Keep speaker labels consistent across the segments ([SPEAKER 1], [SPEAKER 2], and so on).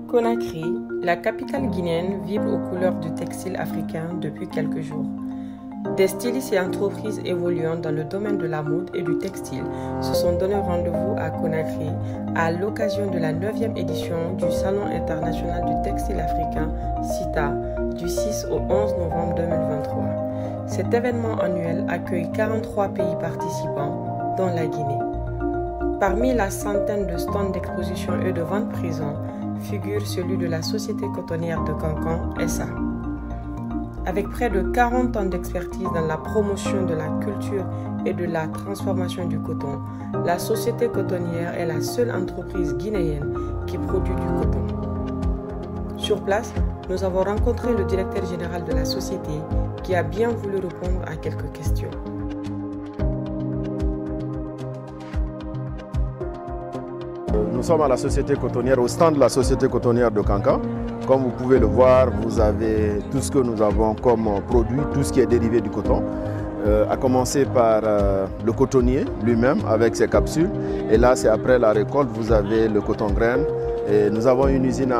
[SPEAKER 1] Conakry, la capitale guinéenne, vibre aux couleurs du textile africain depuis quelques jours. Des stylistes et entreprises évoluant dans le domaine de la mode et du textile se sont donné rendez-vous à Conakry à l'occasion de la 9e édition du Salon international du textile africain, SITA, du 6 au 11 novembre 2023. Cet événement annuel accueille 43 pays participants, dont la Guinée. Parmi la centaine de stands d'exposition et de vente présents, figure celui de la Société cotonnière de Cancan, SA. Avec près de 40 ans d'expertise dans la promotion de la culture et de la transformation du coton, la Société cotonnière est la seule entreprise guinéenne qui produit du coton. Sur place, nous avons rencontré le directeur général de la société qui a bien voulu répondre à quelques questions.
[SPEAKER 2] Nous sommes à la Société cotonnière, au stand de la Société cotonnière de Cancan. Comme vous pouvez le voir, vous avez tout ce que nous avons comme produit, tout ce qui est dérivé du coton. À commencer par le cotonnier lui-même avec ses capsules. Et là, c'est après la récolte, vous avez le coton graine. Et nous avons une usine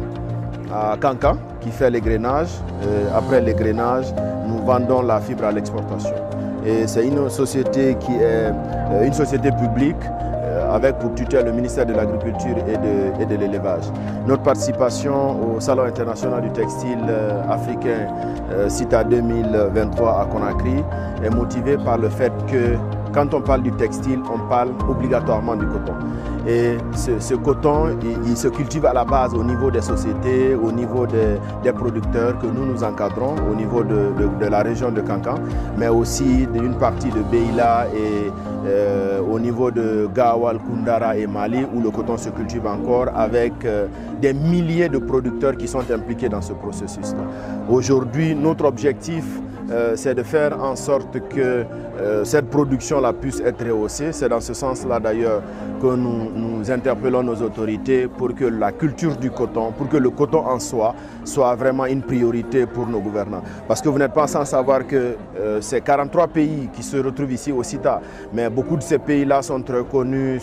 [SPEAKER 2] à Cancan qui fait les grainages. Après les grainages, nous vendons la fibre à l'exportation. Et c'est une société qui est une société publique avec pour tutelle le ministère de l'Agriculture et de l'Élevage. Notre participation au Salon international du textile africain SITA 2023 à Conakry est motivée par le fait que quand on parle du textile, on parle obligatoirement du coton. Et ce coton, il se cultive à la base au niveau des sociétés, au niveau des producteurs que nous encadrons, au niveau de la région de Cancan, mais aussi d'une partie de Beila et au niveau de Gawal, Koundara et Mali, où le coton se cultive encore avec des milliers de producteurs qui sont impliqués dans ce processus-là. Aujourd'hui, notre objectif, c'est de faire en sorte que cette production-là puisse être rehaussée. C'est dans ce sens-là d'ailleurs que nous interpellons nos autorités pour que la culture du coton, pour que le coton en soi soit vraiment une priorité pour nos gouvernants. Parce que vous n'êtes pas sans savoir que c'est 43 pays qui se retrouvent ici au SITA, mais beaucoup de ces pays-là sont reconnus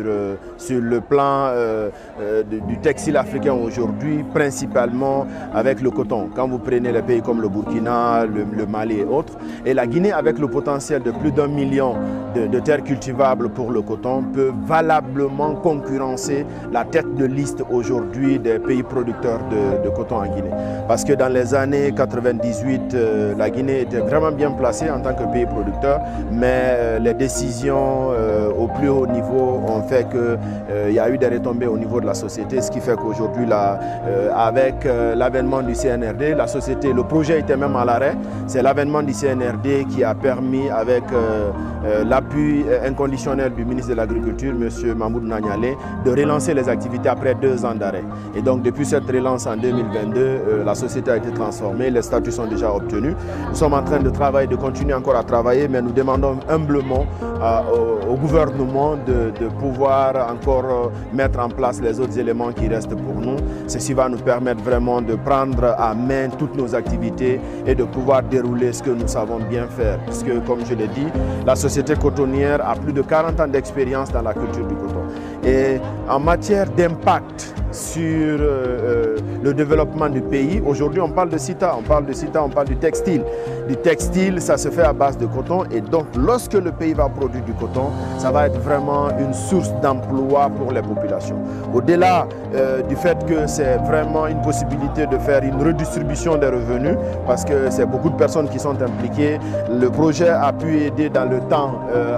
[SPEAKER 2] sur le plan du textile africain aujourd'hui, principalement avec le coton. Quand vous prenez les pays comme le Burkina, le Mali et autres, et la Guinée avec le potentiel de plus d'1 million de terres cultivables pour le coton peut valablement concurrencer la tête de liste aujourd'hui des pays producteurs de coton en Guinée. Parce que dans les années 98, la Guinée était vraiment bien placée en tant que pays producteur, mais les décisions au plus haut niveau ont fait qu'il y a eu des retombées au niveau de la société, ce qui fait qu'aujourd'hui, avec l'avènement du CNRD, la société, le projet était même à l'arrêt. C'est l'avènement du CNRD qui a permis, avec l'appui inconditionnel du ministre de l'Agriculture, M. Mahmoud Nanyale, de relancer les activités après 2 ans d'arrêt. Et donc depuis cette relance en 2022, la société a été transformée, les statuts sont déjà obtenus. Nous sommes en train de travailler, de continuer encore à travailler, mais nous demandons humblement au gouvernement de pouvoir encore mettre en place les autres éléments qui restent pour nous. Ceci va nous permettre vraiment de prendre à main toutes nos activités et de pouvoir dérouler ce que nous savons bien faire. Parce que, comme je l'ai dit, la société cotonnière a plus de 40 ans d'expérience dans la culture du coton. Et en matière d'impact sur le développement du pays, aujourd'hui on parle de SITA, on parle du textile. Du textile, ça se fait à base de coton et donc lorsque le pays va produire du coton, ça va être vraiment une source d'emploi pour les populations. Au-delà du fait que c'est vraiment une possibilité de faire une redistribution des revenus, parce que c'est beaucoup de personnes qui sont impliquées, le projet a pu aider dans le temps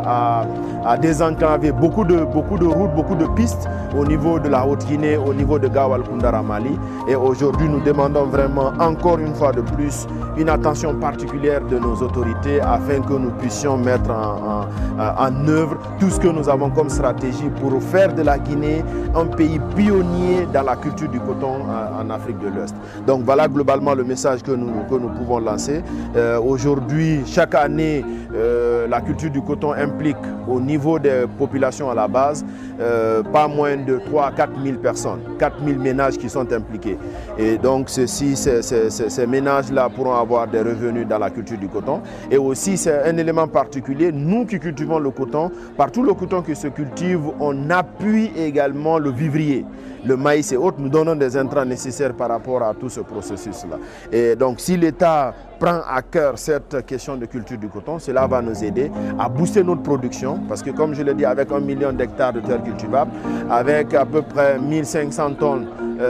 [SPEAKER 2] à désenclaver beaucoup de routes, beaucoup de pistes au niveau de la Haute-Guinée, au niveau de Gawal, Koundara, Mali. Et aujourd'hui, nous demandons vraiment, encore une fois de plus, une attention particulière de nos autorités afin que nous puissions mettre en œuvre tout ce que nous avons comme stratégie pour faire de la Guinée un pays pionnier dans la culture du coton en Afrique de l'Ouest. Donc voilà globalement le message que nous pouvons lancer. Aujourd'hui, chaque année, la culture du coton implique au niveau des populations à la base pas moins de 3 à 4 000 personnes, 4 000 ménages qui sont impliqués. Et donc ces ménages-là pourront avoir des revenus dans la culture du coton. Et aussi, c'est un élément particulier, nous qui cultivons le coton, par tout le coton qui se cultive, on appuie également le vivrier. Le maïs et autres, nous donnons des intrants nécessaires par rapport à tout ce processus-là. Et donc, si l'État prend à cœur cette question de culture du coton, cela va nous aider à booster notre production, parce que comme je l'ai dit, avec 1 million d'hectares de terres cultivables, avec à peu près 1500 tonnes,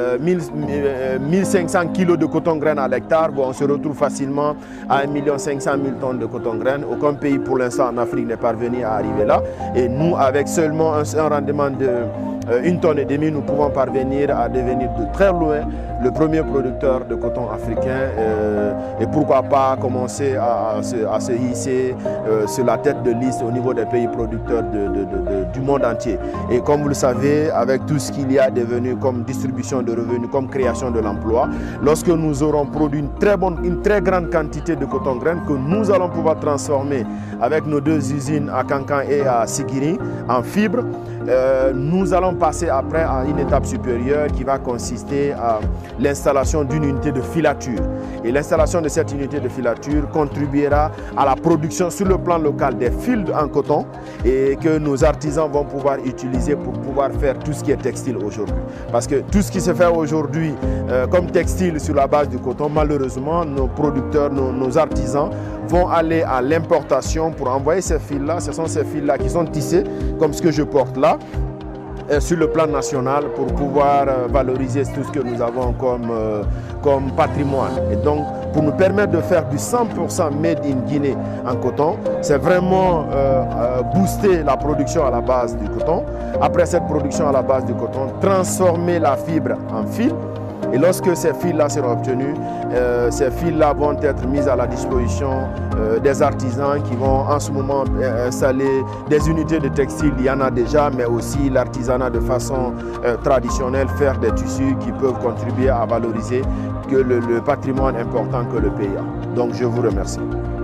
[SPEAKER 2] 1500 kilos de coton-graine à l'hectare, on se retrouve facilement à 1 500 000 tonnes de coton-graine. Aucun pays pour l'instant en Afrique n'est parvenu à arriver là. Et nous, avec seulement un rendement de 1,5 tonne, nous pouvons parvenir à devenir de très loin le premier producteur de coton africain et pourquoi pas commencer à se hisser sur la tête de liste au niveau des pays producteurs du monde entier. Et comme vous le savez, avec tout ce qu'il y a devenu comme distribution de revenus, comme création de l'emploi, lorsque nous aurons produit une très grande quantité de coton-graine que nous allons pouvoir transformer avec nos 2 usines à Kankan et à Sikiri en fibres, nous allons passer après à une étape supérieure qui va consister à l'installation d'une unité de filature. Et l'installation de cette unité de filature contribuera à la production sur le plan local des fils en coton et que nos artisans vont pouvoir utiliser pour pouvoir faire tout ce qui est textile aujourd'hui. Parce que tout ce qui se fait aujourd'hui comme textile sur la base du coton, malheureusement, nos producteurs, nos artisans vont aller à l'importation pour envoyer ces fils-là. Ce sont ces fils-là qui sont tissés, comme ce que je porte là, sur le plan national pour pouvoir valoriser tout ce que nous avons comme patrimoine. Et donc, pour nous permettre de faire du 100% made in Guinée en coton, c'est vraiment booster la production à la base du coton. Après cette production à la base du coton, transformer la fibre en fil. Et lorsque ces fils-là seront obtenus, ces fils-là vont être mis à la disposition des artisans qui vont en ce moment installer des unités de textile. Il y en a déjà, mais aussi l'artisanat de façon traditionnelle, faire des tissus qui peuvent contribuer à valoriser le patrimoine important que le pays a. Donc je vous remercie.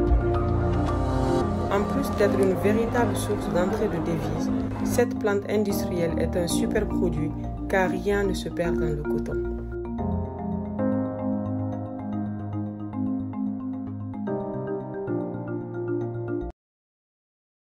[SPEAKER 1] En plus d'être une véritable source d'entrée de devises, cette plante industrielle est un super produit car rien ne se perd dans le coton.